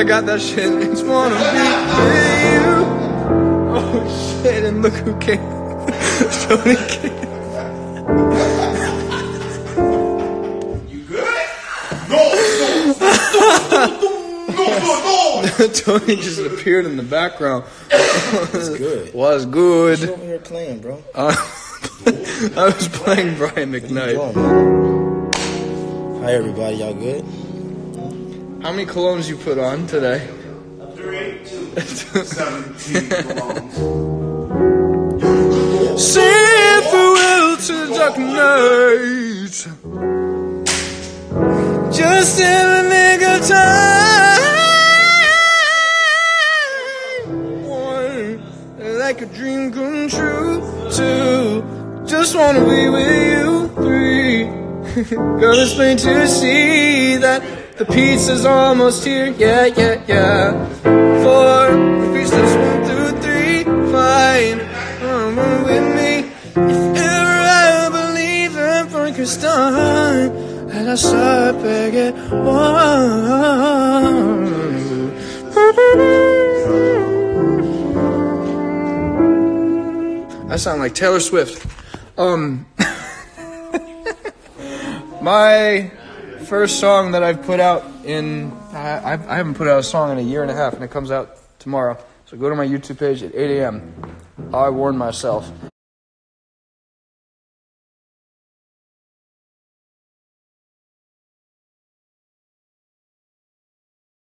got that shit. It's wanna be with you. Oh shit! And look who came. Tony came. You good? No. Tony just appeared in the background. It's good. Was good. What you over here playing, bro? I was playing Brian McKnight. Hi everybody, y'all good? How many colognes you put on today? 3, 2, 17 belongs. Say farewell to the dark night. Just in the nick of time. One, like a dream come true. Two, just wanna be with you. Three, girl, it's plain to see that the pizza's almost here. Yeah. 4, repeat steps 1 through 3. 5, come on with me. If ever I believe that break is done, and I start begging. I sound like Taylor Swift. My first song that I've put out in, I haven't put out a song in a year and a half, and it comes out tomorrow. So go to my YouTube page at 8 a.m. I warned myself.